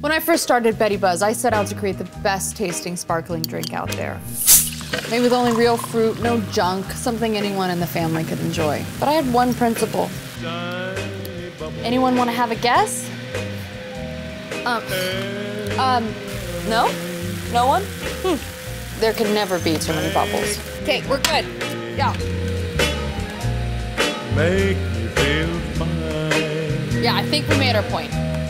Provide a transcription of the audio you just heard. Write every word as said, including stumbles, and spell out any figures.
When I first started Betty Buzz, I set out to create the best tasting sparkling drink out there. Made with only real fruit, no junk, something anyone in the family could enjoy. But I had one principle. Anyone want to have a guess? Um, um, no? No one? Hmm. There can never be too many bubbles. Okay, we're good. Yeah. Make me feel fine. Yeah, I think we made our point.